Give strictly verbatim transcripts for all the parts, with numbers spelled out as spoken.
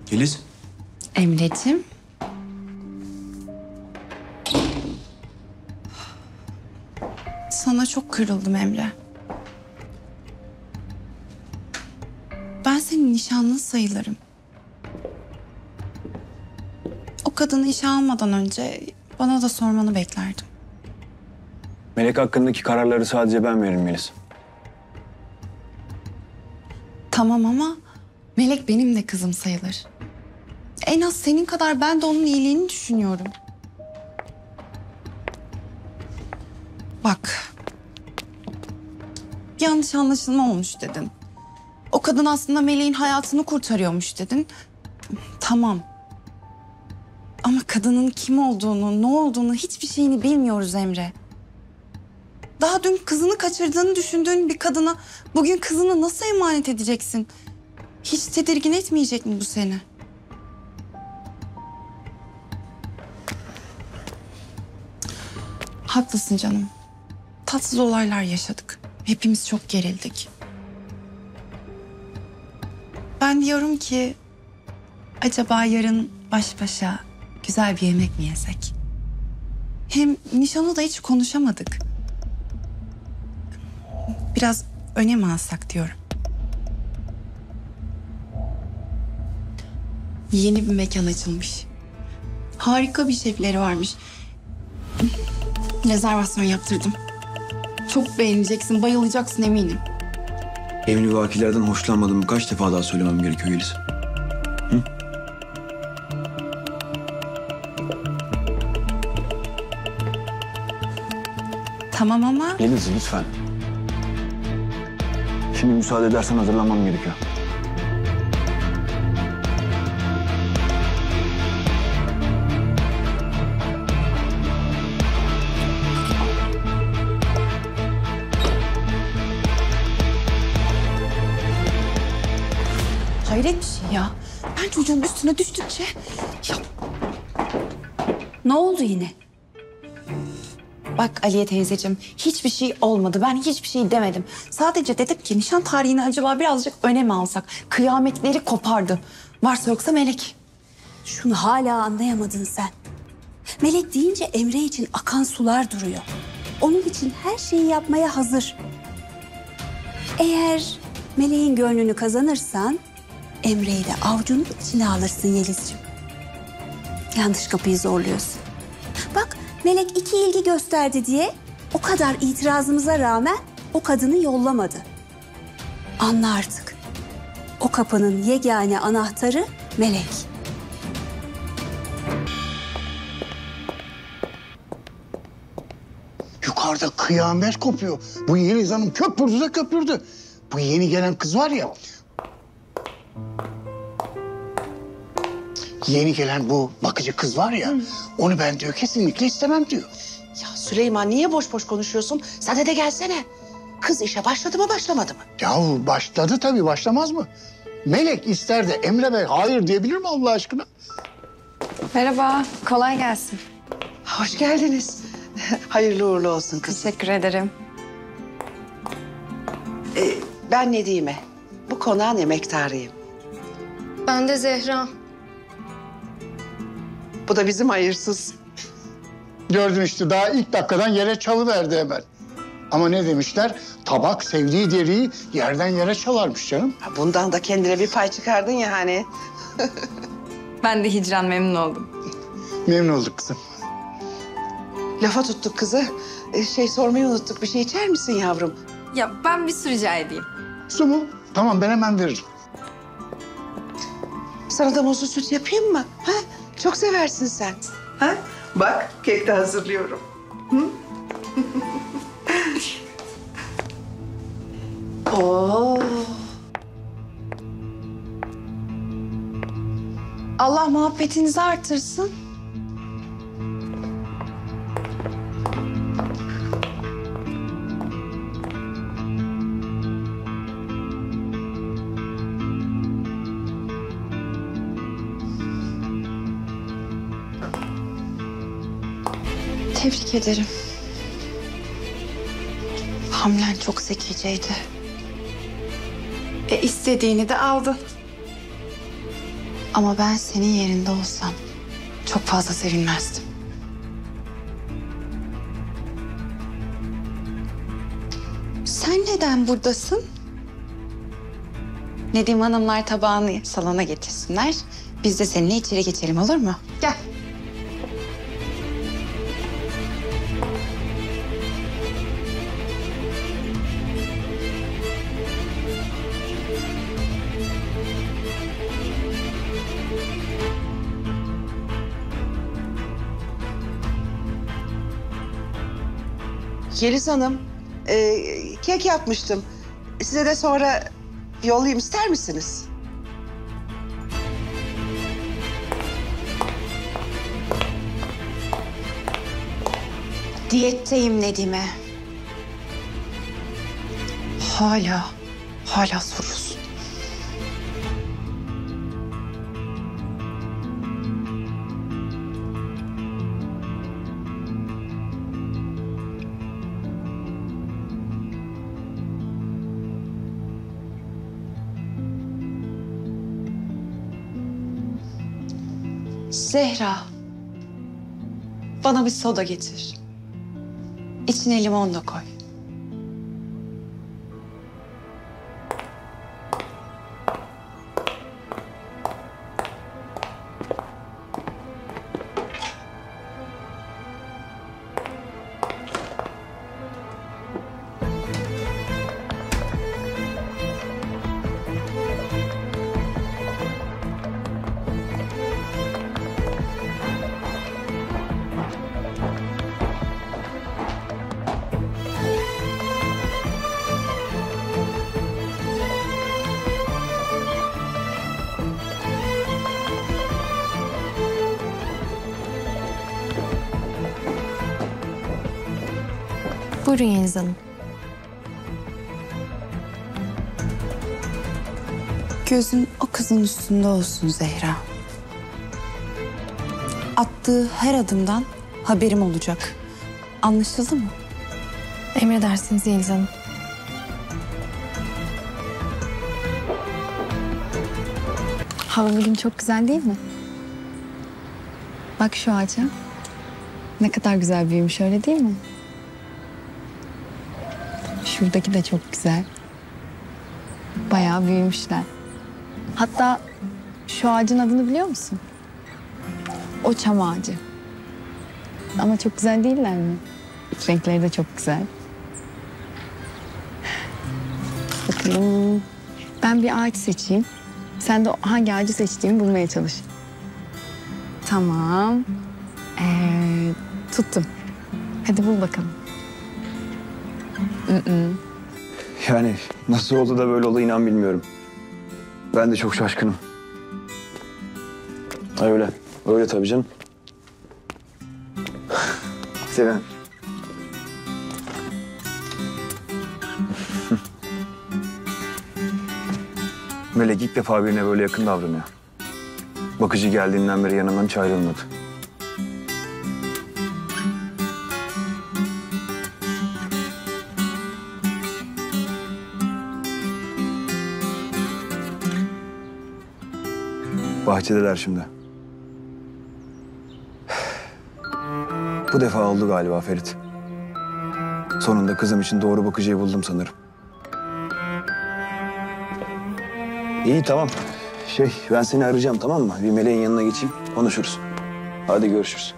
Yeliz. Emre'cim. Sana çok kırıldım Emre. Ben senin nişanlın sayılırım. O kadını işe almadan önce bana da sormanı beklerdim. Melek hakkındaki kararları sadece ben veririm Yeliz. Tamam ama Melek benim de kızım sayılır. En az senin kadar ben de onun iyiliğini düşünüyorum. Bak. Bir yanlış anlaşılma olmuş dedin. O kadın aslında Melek'in hayatını kurtarıyormuş dedin. Tamam. Ama kadının kim olduğunu, ne olduğunu hiçbir şeyini bilmiyoruz Emre. Daha dün kızını kaçırdığını düşündüğün bir kadına bugün kızını nasıl emanet edeceksin? Hiç tedirgin etmeyecek mi bu seni? Haklısın canım. Tatsız olaylar yaşadık. Hepimiz çok gerildik. Ben diyorum ki acaba yarın baş başa güzel bir yemek mi yesek? Hem nişanı da hiç konuşamadık. Biraz öne mi alsak diyorum. Yeni bir mekan açılmış. Harika bir şefleri varmış. Rezervasyon yaptırdım. Çok beğeneceksin, bayılacaksın eminim. Evli vakilerden hoşlanmadığımı kaç defa daha söylemem gerekiyor Yeliz? Hı? Tamam ama... Yeliz lütfen. Şimdi müsaade edersen hazırlanmam gerekiyor. Hayret bir şey ya. Ben çocuğun üstüne düştükçe... Ya... Ne oldu yine? Bak Aliye teyzeciğim, hiçbir şey olmadı. Ben hiçbir şey demedim. Sadece dedim ki nişan tarihini acaba birazcık öne mi alsak? Kıyametleri kopardı. Varsa yoksa Melek. Şunu hala anlayamadın sen. Melek deyince Emre için akan sular duruyor. Onun için her şeyi yapmaya hazır. Eğer Melek'in gönlünü kazanırsan Emre'yi de avucunun içine alırsın Yelizciğim. Yanlış kapıyı zorluyorsun. Bak Melek iki ilgi gösterdi diye o kadar itirazımıza rağmen o kadını yollamadı. Anla artık. O kapının yegane anahtarı Melek. Yukarıda kıyamet kopuyor. Bu Yeliz Hanım köpürdü de köpürdü. Bu yeni gelen kız var ya... Yeni gelen bu bakıcı kız var ya... Hı. Onu ben diyor kesinlikle istemem diyor. Ya Süleyman niye boş boş konuşuyorsun? Sen de, de gelsene. Kız işe başladı mı başlamadı mı? Yahu başladı tabii, başlamaz mı? Melek ister de Emre Bey hayır diyebilir mi Allah aşkına? Merhaba, kolay gelsin. Hoş geldiniz. Hayırlı uğurlu olsun kız. Teşekkür ederim. Ee, ben Nedime. Bu konağın emektarıyım. Ben de Zehra. Bu da bizim hayırsız. Gördün işte, daha ilk dakikadan yere çalıverdi hemen. Ama ne demişler? Tabak sevdiği deriyi yerden yere çalarmış canım. Bundan da kendine bir pay çıkardın ya hani. Ben de Hicran, memnun oldum. Memnun olduk kızım. Lafa tuttuk kızı. Ee, şey sormayı unuttuk. Bir şey içer misin yavrum? Ya ben bir su rica edeyim. Su mu? Tamam, ben hemen veririm. Sana da muzlu süt yapayım mı? Ha? Çok seversin sen. Ha? Bak, kek de hazırlıyorum. Hı? Oo. Allah muhabbetinizi artırsın. Tebrik ederim. Hamlen çok zekiceydi. E istediğini de aldın. Ama ben senin yerinde olsam çok fazla sevinmezdim. Sen neden buradasın? Nedim Hanımlar tabağını salona getirsinler. Biz de seninle içeri geçelim, olur mu? Gel. Yeliz Hanım, e, kek yapmıştım. Size de sonra yollayayım, ister misiniz? Diyetteyim Nedime. Hala, hala soruyorsun. Zehra, bana bir soda getir. İçine limon da koy. Buyurun Yeliz Hanım. Gözün o kızın üstünde olsun Zehra. Attığı her adımdan haberim olacak. Anlaşıldı mı? Emredersiniz Yeliz Hanım. Hava bugün çok güzel değil mi? Bak şu ağaca. Ne kadar güzel büyümüş, öyle değil mi? Şuradaki de çok güzel. Bayağı büyümüşler. Hatta şu ağacın adını biliyor musun? O çam ağacı. Ama çok güzel değiller mi? Renkleri de çok güzel. Bakalım. Ben bir ağaç seçeyim. Sen de hangi ağacı seçtiğimi bulmaya çalış. Tamam. Ee, tuttum. Hadi bul bakalım. Mm-mm. Yani nasıl oldu da böyle oldu inan bilmiyorum. Ben de çok şaşkınım. Öyle. Öyle tabii canım. Selen. Melek ilk defa birine böyle yakın davranıyor. Bakıcı geldiğinden beri yanından hiç ayrılmadı. Bahçedeler şimdi. Bu defa oldu galiba Ferit. Sonunda kızım için doğru bakıcıyı buldum sanırım. İyi tamam. Şey ben seni arayacağım tamam mı? Bir Meleğin yanına geçeyim konuşuruz. Hadi görüşürüz.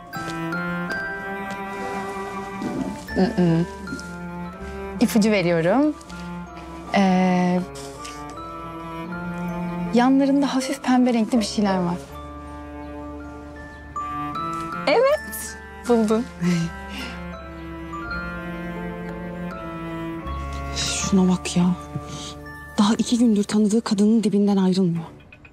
İpucu veriyorum. Ee, yanlarında hafif pembe renkli bir şeyler var. Evet, buldun. Şuna bak ya. Daha iki gündür tanıdığı kadının dibinden ayrılmıyor.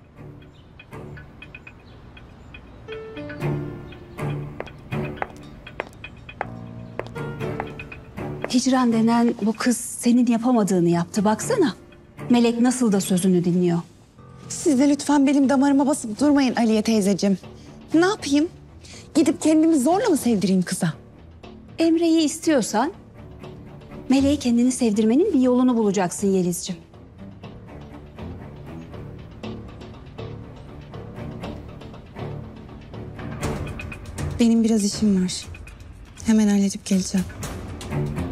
Hicran denen bu kız senin yapamadığını yaptı baksana. Melek nasıl da sözünü dinliyor. Siz de lütfen benim damarıma basıp durmayın Aliye teyzeciğim. Ne yapayım? Gidip kendimi zorla mı sevdireyim kıza? Emre'yi istiyorsan Melek'i kendini sevdirmenin bir yolunu bulacaksın Yelizciğim. Benim biraz işim var. Hemen halledip geleceğim.